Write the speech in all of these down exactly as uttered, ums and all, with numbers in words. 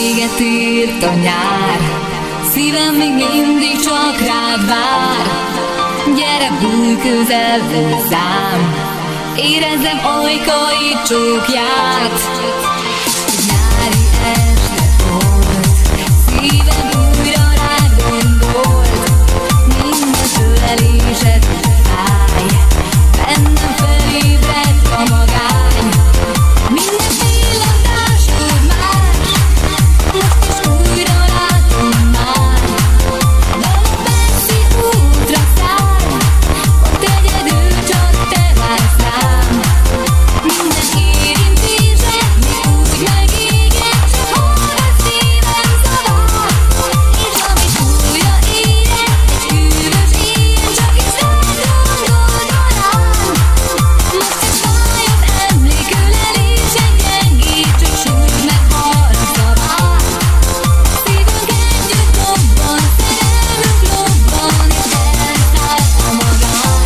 véget ért a nyár, szívem még mindig csak rád vár. Gyere, bújj közel hozzám, érezzem ajkai csókját. Nyári este volt, szívem újra rád gondolt, minden ölelésed fáj, bennem felébredt a magány. Minden pillantásod más, most is újra látom már. Dalok messzi útra száll, ott egyedül csak te vársz rám. Minden érintésed még úgy megégett, csak hallgat szívem szavát. És amit újra érek, egy hűvös éjjel, csak is rád gondolt talán. Most is fáj az emlékölelésed gyengít, csak sújt meg hal a szavát. Szívünk együtt lobban, szerelmünk lobban, és elszáll a magány.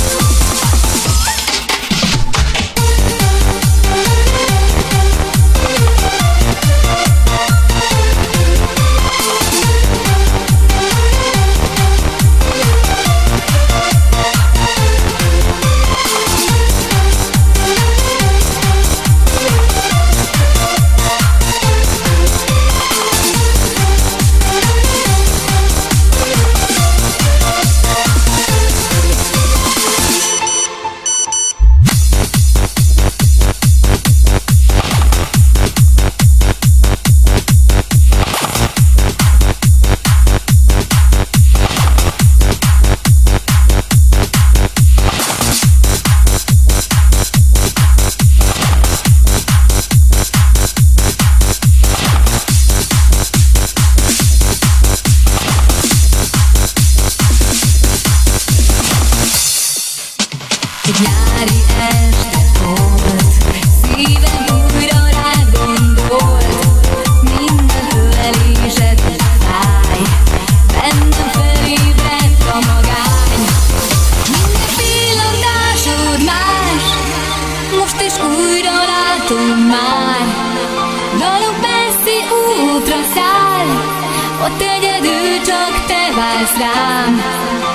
Egy nyári este volt, szívem újra rád gondolt, minden ölelésed fáj, bennem felébredt a magány. Minden pillantásod más, most is újra látom már. Dalok messzi útra száll, ott egyedül csak te vársz rám.